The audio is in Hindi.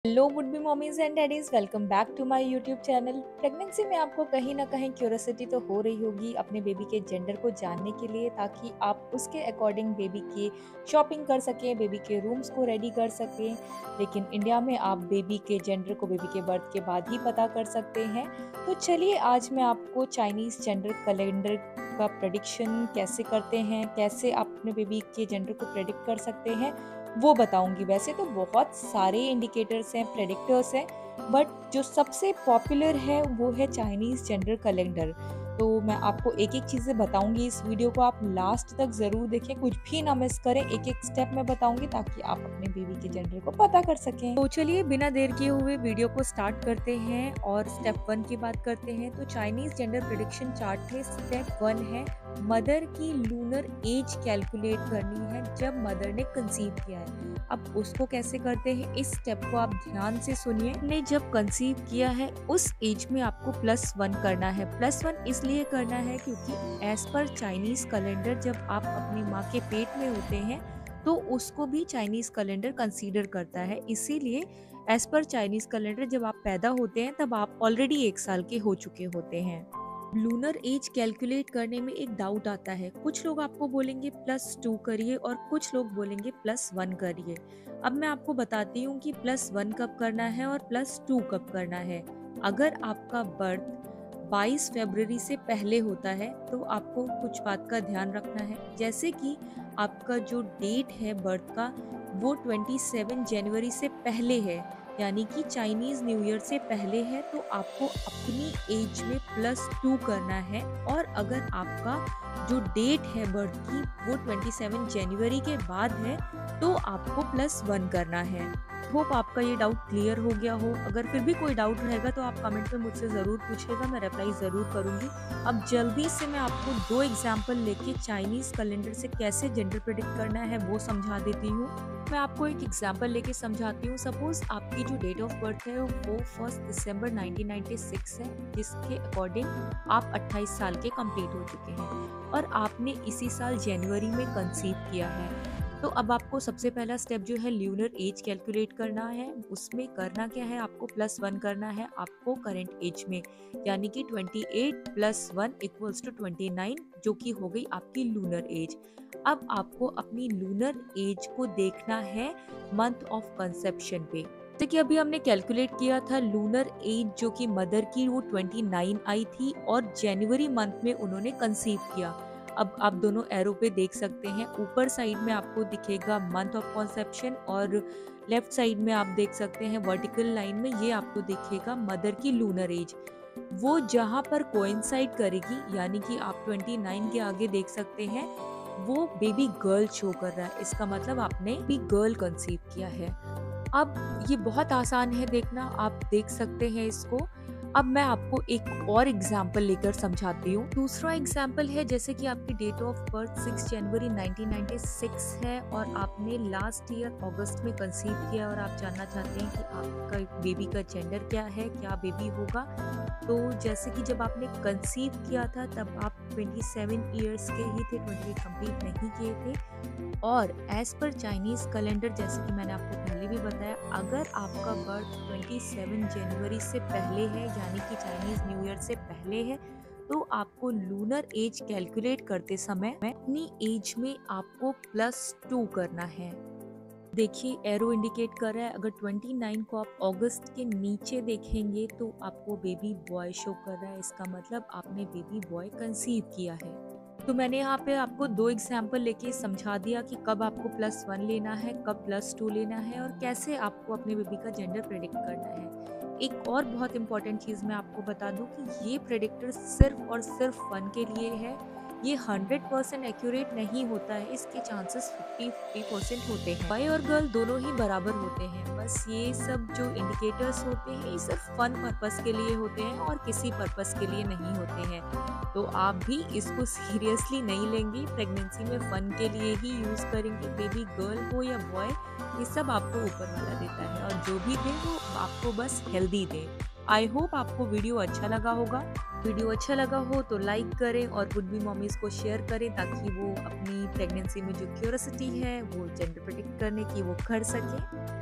Hello would be mommies and daddies, welcome back to my YouTube channel. Pregnancy में आपको कहीं ना कहीं क्यूरियोसिटी तो हो रही होगी अपने बेबी के जेंडर को जानने के लिए, ताकि आप उसके अकॉर्डिंग बेबी की शॉपिंग कर सकें, बेबी के रूम्स को रेडी कर सकें। लेकिन इंडिया में आप बेबी के जेंडर को बेबी के बर्थ के बाद ही पता कर सकते हैं। तो चलिए आज मैं आपको चाइनीज जेंडर कैलेंडर का प्रेडिक्शन कैसे करते हैं, कैसे आप अपने बेबी के जेंडर को प्रेडिक्ट कर सकते हैं वो बताऊंगी। वैसे तो बहुत सारे इंडिकेटर्स हैं, प्रेडिक्टर्स हैं, बट जो सबसे पॉपुलर है वो है चाइनीज जेंडर कैलेंडर। तो मैं आपको एक एक चीज़ें बताऊंगी, इस वीडियो को आप लास्ट तक ज़रूर देखें, कुछ भी ना मिस करें। एक एक स्टेप मैं बताऊंगी ताकि आप अपने बेबी के जेंडर को पता कर सकें। तो चलिए बिना देर किए हुए वीडियो को स्टार्ट करते हैं और स्टेप 1 की बात करते हैं। तो चाइनीज जेंडर प्रेडिक्शन चार्ट में स्टेप 1 है मदर की लूनर एज कैलकुलेट करनी है जब मदर ने कंसीव किया है। अब उसको कैसे करते हैं, इस स्टेप को आप ध्यान से सुनिए। ने जब कंसीव किया है उस एज में आपको +1 करना है। +1 इसलिए करना है क्योंकि एज पर चाइनीज कैलेंडर जब आप अपनी माँ के पेट में होते हैं तो उसको भी चाइनीज कैलेंडर कंसीडर करता है। इसीलिए एज पर चाइनीज कैलेंडर जब आप पैदा होते हैं तब आप ऑलरेडी 1 साल के हो चुके होते हैं। लूनर एज कैलकुलेट करने में एक डाउट आता है, कुछ लोग आपको बोलेंगे +2 करिए और कुछ लोग बोलेंगे +1 करिए। अब मैं आपको बताती हूँ कि +1 कब करना है और +2 कब करना है। अगर आपका बर्थ 22 फरवरी से पहले होता है तो आपको कुछ बात का ध्यान रखना है, जैसे कि आपका जो डेट है बर्थ का वो 27 जनवरी से पहले है, यानी कि चाइनीज न्यू ईयर से पहले है, तो आपको अपनी एज में +2 करना है। और अगर आपका जो डेट है बर्थ की वो 27 जनवरी के बाद है तो आपको +1 करना है। होप आपका ये डाउट क्लियर हो गया हो। अगर फिर भी कोई डाउट रहेगा तो आप कमेंट में मुझसे ज़रूर पूछिएगा, मैं रिप्लाई ज़रूर करूँगी। अब जल्दी से मैं आपको 2 एग्जाम्पल लेके चाइनीज़ कैलेंडर से कैसे जेंडर प्रेडिक्ट करना है वो समझा देती हूँ। मैं आपको एक एग्जाम्पल लेके समझाती हूँ। सपोज आपकी जो डेट ऑफ बर्थ है वो 1 दिसंबर 1996 है, जिसके अकॉर्डिंग आप 28 साल के कंप्लीट हो चुके हैं और आपने इसी साल जनवरी में कंसीव किया है। तो अब आपको सबसे पहला स्टेप जो है ल्यूनर एज कैलकुलेट करना है। उसमें करना क्या है, आपको +1 करना है आपको करंट एज में, यानी कि 28 + 1 = 29, जो कि हो गई आपकी लूनर एज। अब आपको अपनी लूनर एज को देखना है मंथ ऑफ कंसेप्शन पे। जैसे कि अभी हमने कैलकुलेट किया था लूनर एज जो कि मदर की वो 29 आई थी और जनवरी मंथ में उन्होंने कंसीव किया। अब आप दोनों एरो पे देख सकते हैं, ऊपर साइड में आपको दिखेगा मंथ ऑफ कॉन्सेप्शन और लेफ्ट साइड में आप देख सकते हैं वर्टिकल लाइन में ये आपको दिखेगा मदर की लूनर एज। वो जहाँ पर कोइंसाइड करेगी, यानी कि आप 29 के आगे देख सकते हैं वो बेबी गर्ल शो कर रहा है, इसका मतलब आपने भी गर्ल कंसीव किया है। अब ये बहुत आसान है देखना, आप देख सकते हैं इसको। अब मैं आपको एक और एग्जाम्पल लेकर समझाती हूँ। दूसरा एग्जाम्पल है, जैसे कि आपकी डेट ऑफ बर्थ 6 जनवरी 1996 है और आपने लास्ट ईयर अगस्त में कंसीव किया और आप जानना चाहते हैं कि आपका बेबी का जेंडर क्या है, क्या बेबी होगा। तो जैसे कि जब आपने कंसीव किया था तब आप 27 ईयर्स के ही थे, 28 कंप्लीट नहीं किए थे। और एज पर चाइनीज कैलेंडर, जैसे कि मैंने आपको पहले भी बताया, अगर आपका बर्थ 27 जनवरी से पहले है, यानी कि चाइनीज न्यू ईयर से पहले है, तो आपको लूनर एज कैलकुलेट करते समय अपनी एज में आपको +2 करना है। देखिए एरो इंडिकेट कर रहा है, अगर 29 को आप अगस्त के नीचे देखेंगे तो आपको बेबी बॉय शो कर रहा है, इसका मतलब आपने बेबी बॉय कंसीव किया है। तो मैंने यहाँ पे आपको 2 एग्जाम्पल लेके समझा दिया कि कब आपको +1 लेना है, कब +2 लेना है और कैसे आपको अपने बेबी का जेंडर प्रेडिक्ट करना है। एक और बहुत इंपॉर्टेंट चीज़ मैं आपको बता दूं कि ये प्रेडिक्टर सिर्फ और सिर्फ फन के लिए है, ये 100% एक्यूरेट नहीं होता है, इसके चांसेस 50-50% होते हैं। बॉय और गर्ल दोनों ही बराबर होते हैं, बस ये सब जो इंडिकेटर्स होते हैं ये सिर्फ फन पर्पस के लिए होते हैं और किसी पर्पस के लिए नहीं होते हैं। तो आप भी इसको सीरियसली नहीं लेंगे, प्रेगनेंसी में फन के लिए ही यूज करेंगे। बेबी गर्ल हो या बॉय, ये सब आपको ऊपर वाला देता है और जो भी दे वो आपको बस हेल्दी दे। आई होप आपको वीडियो अच्छा लगा होगा। वीडियो अच्छा लगा हो तो लाइक करें और वुड बी मॉमीज को शेयर करें, ताकि वो अपनी प्रेगनेंसी में जो क्यूरियोसिटी है वो जेंडर प्रेडिक्ट करने की वो कर सकें।